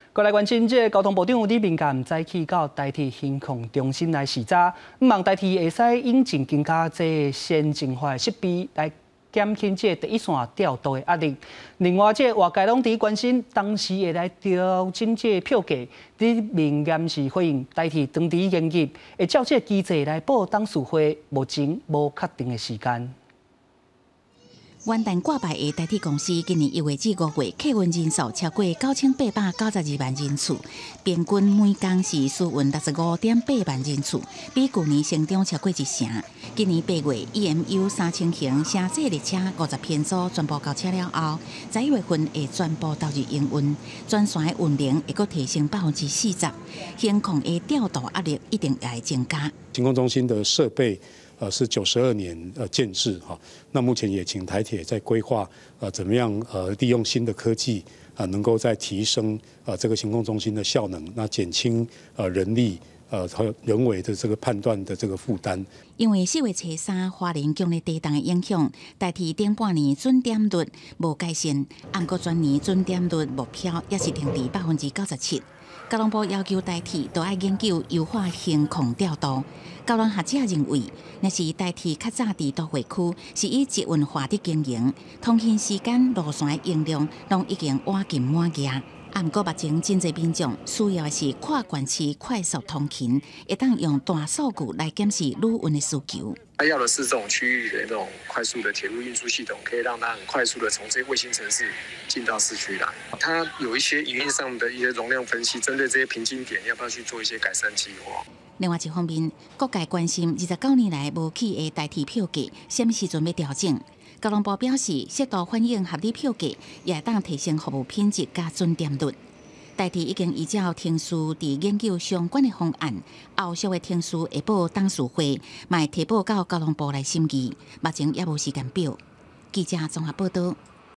过来关心，这交通部长李明菡早起到台铁新控中心来视察，希望台铁会使引进更加这先进化设备来减轻这第一线调度的压力。另外，这外界拢伫关心，当时会来调整这票价。李明菡是回应台铁当地研议，会照这机制来报董事会目前无确定的时间。 元旦挂牌的台铁公司，今年1月至5月客运人数超过9892万人次，平均每工是输运65.8万人次，比去年成长超过1成。今年8月 ，EMU 3000型城际列车50篇组全部交车了后，11月份会全部投入营运，全线的运能会阁提升40%，新控的调度压力一定会增加。 新控中心的设备。 是92年建制哈，那目前也请台铁在规划怎么样利用新的科技能够再提升这个行控中心的效能，那减轻人力还有人为的这个判断的这个负担。 因为4月初3花莲强烈地震的影响，台铁顶半年准点率无改善，不过全年准点率目标也是定伫97%。 交通部要求台铁都要研究优化行控调度。交通学者认为，若是台铁较早伫都会区是以捷运化的经营，通勤时间、路线的用量拢已经挖近满额。不过，目前真侪民众需要的是跨县市快速通勤，会当用大数据来检视旅运的需求。 他要的是这种区域的那种快速的铁路运输系统，可以让它很快速的从这些卫星城市进到市区来。它有一些营运上的一些容量分析，针对这些瓶颈点，要不要去做一些改善计划？ 另外一方面，各界关心29年来无起的台铁票价，什么时阵要调整？交通部表示，适度反映合理票价，也会当提升服务品质加准点率。 台铁已经依照程序伫研究相关的方案，后续的程序会报董事会，嘛会提报到交通部来审议。目前也无时间表。记者综合报道。